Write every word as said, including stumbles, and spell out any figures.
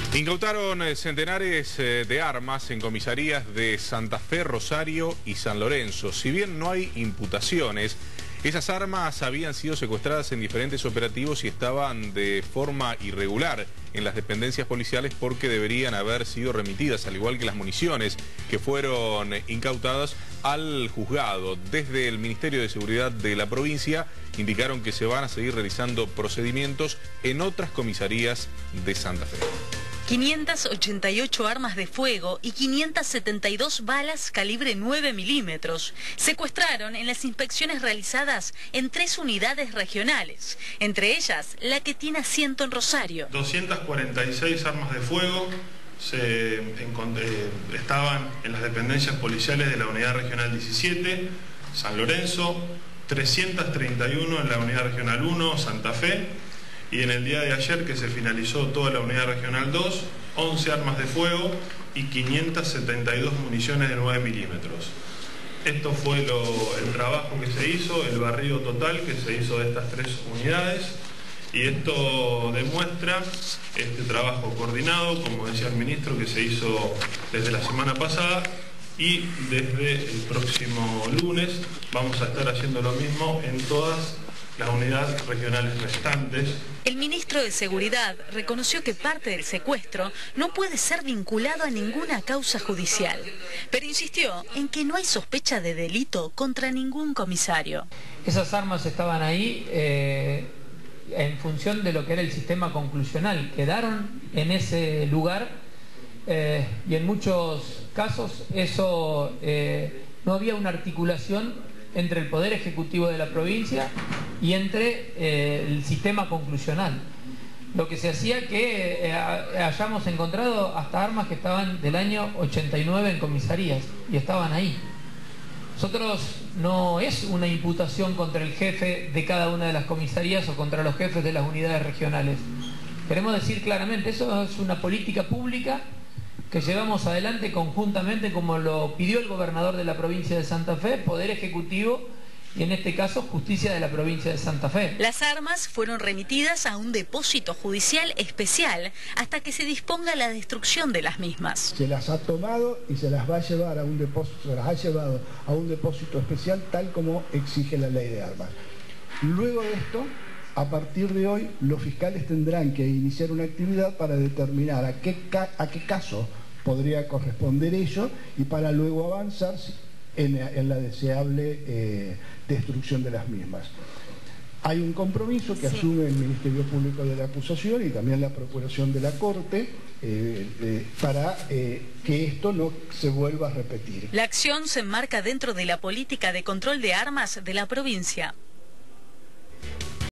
Incautaron centenares de armas en comisarías de Santa Fe, Rosario y San Lorenzo. Si bien no hay imputaciones, esas armas habían sido secuestradas en diferentes operativos y estaban de forma irregular en las dependencias policiales porque deberían haber sido remitidas, al igual que las municiones que fueron incautadas al juzgado. Desde el Ministerio de Seguridad de la provincia indicaron que se van a seguir realizando procedimientos en otras comisarías de Santa Fe. quinientas ochenta y ocho armas de fuego y quinientas setenta y dos balas calibre nueve milímetros secuestraron en las inspecciones realizadas en tres unidades regionales, entre ellas la que tiene asiento en Rosario. doscientas cuarenta y seis armas de fuego se, eh, estaban en las dependencias policiales de la Unidad Regional diecisiete, San Lorenzo, trescientas treinta y uno en la Unidad Regional uno, Santa Fe, y en el día de ayer, que se finalizó toda la Unidad Regional dos, once armas de fuego y quinientas setenta y dos municiones de nueve milímetros. Esto fue lo, el trabajo que se hizo, el barrido total que se hizo de estas tres unidades, y esto demuestra este trabajo coordinado, como decía el ministro, que se hizo desde la semana pasada, y desde el próximo lunes vamos a estar haciendo lo mismo en todas las unidades regionales restantes. El ministro de Seguridad reconoció que parte del secuestro no puede ser vinculado a ninguna causa judicial, pero insistió en que no hay sospecha de delito contra ningún comisario. Esas armas estaban ahí eh, en función de lo que era el sistema conclusional. Quedaron en ese lugar eh, y en muchos casos eso eh, no había una articulación entre el Poder Ejecutivo de la provincia y entre eh, el sistema conclusional. Lo que se hacía que eh, hayamos encontrado hasta armas que estaban del año ochenta y nueve en comisarías y estaban ahí. Nosotros no es una imputación contra el jefe de cada una de las comisarías o contra los jefes de las unidades regionales. Queremos decir claramente, eso es una política pública que llevamos adelante conjuntamente, como lo pidió el gobernador de la provincia de Santa Fe, Poder Ejecutivo y en este caso Justicia de la provincia de Santa Fe. Las armas fueron remitidas a un depósito judicial especial hasta que se disponga la destrucción de las mismas. Se las ha tomado y se las va a llevar a un depósito, se las ha llevado a un depósito especial tal como exige la ley de armas. Luego de esto, a partir de hoy, los fiscales tendrán que iniciar una actividad para determinar a qué, a qué caso podría corresponder ello y para luego avanzar en, en la deseable eh, destrucción de las mismas. Hay un compromiso que sí asume el Ministerio Público de la Acusación y también la Procuración de la Corte eh, eh, para eh, que esto no se vuelva a repetir. La acción se enmarca dentro de la política de control de armas de la provincia.